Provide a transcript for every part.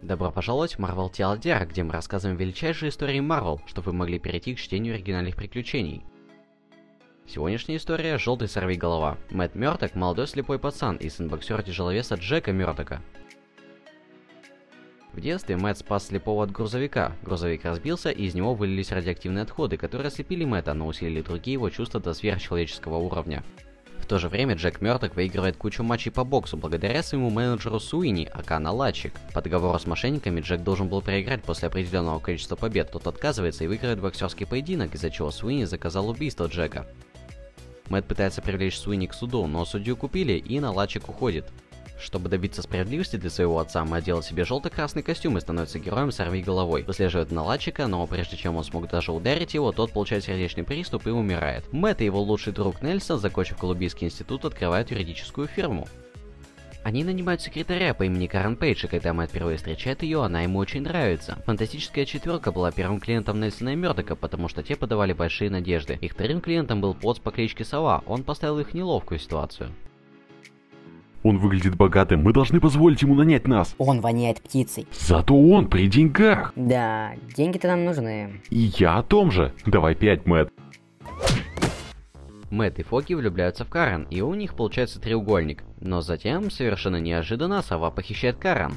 Добро пожаловать в Marvel TLDR, где мы рассказываем величайшие истории Marvel, чтобы вы могли перейти к чтению оригинальных приключений. Сегодняшняя история — Желтый сорвиголова. Мэтт Мёрдок — молодой слепой пацан и сын боксера-тяжеловеса Джека Мёрдока. В детстве Мэтт спас слепого от грузовика. Грузовик разбился, и из него вылились радиоактивные отходы, которые ослепили Мэтта, но усилили другие его чувства до сверхчеловеческого уровня. В то же время Джек Мёрдок выигрывает кучу матчей по боксу благодаря своему менеджеру Суини, ака Наладчик. По договору с мошенниками Джек должен был проиграть после определенного количества побед, тот отказывается и выиграет боксерский поединок, из-за чего Суини заказал убийство Джека. Мэтт пытается привлечь Суини к суду, но судью купили, и Наладчик уходит. Чтобы добиться справедливости для своего отца, Мэтт делает себе желто-красный костюм и становится героем Сорвиголовой. Выслеживает Наладчика, но прежде чем он смог даже ударить его, тот получает сердечный приступ и умирает. Мэтт и его лучший друг Нельсон, закончив Колумбийский институт, открывают юридическую фирму. Они нанимают секретаря по имени Карен Пейдж, и когда Мэтт впервые встречает ее, она ему очень нравится. Фантастическая четверка была первым клиентом Нельсона и Мёрдока, потому что те подавали большие надежды. Их вторым клиентом был Потс по кличке Сова, он поставил их в неловкую ситуацию. Он выглядит богатым, мы должны позволить ему нанять нас. Он воняет птицей. Зато он при деньгах. Да, деньги-то нам нужны. И я о том же. Давай 5, Мэтт. Мэтт и Фоки влюбляются в Карен, и у них получается треугольник. Но затем, совершенно неожиданно, Сова похищает Карен.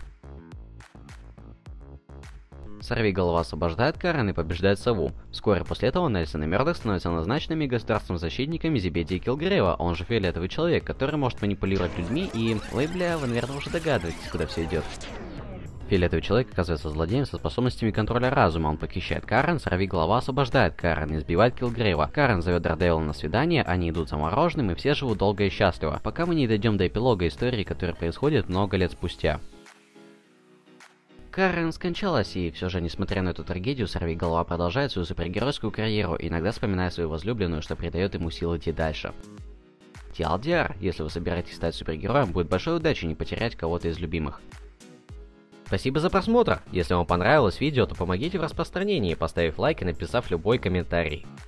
Сорвиголова освобождает Карен и побеждает Сову. Вскоре после этого Нельсон и Мёрдок становятся назначенными государственными защитниками Зебедии Киллгрейва, он же Фиолетовый Человек, который может манипулировать людьми и... Ой, бля, вы, наверное, уже догадываетесь, куда все идет. Фиолетовый Человек оказывается злодеем со способностями контроля разума, он похищает Карен, Сорвиголова освобождает Карен и избивает Киллгрейва. Карен зовет Дардевила на свидание, они идут за мороженым и все живут долго и счастливо, пока мы не дойдем до эпилога истории, который происходит много лет спустя. Карен скончалась, и все же, несмотря на эту трагедию, Сорвиголова продолжает свою супергеройскую карьеру, иногда вспоминая свою возлюбленную, что придает ему сил идти дальше. TLDR, если вы собираетесь стать супергероем, будет большой удачей не потерять кого-то из любимых. Спасибо за просмотр! Если вам понравилось видео, то помогите в распространении, поставив лайк и написав любой комментарий.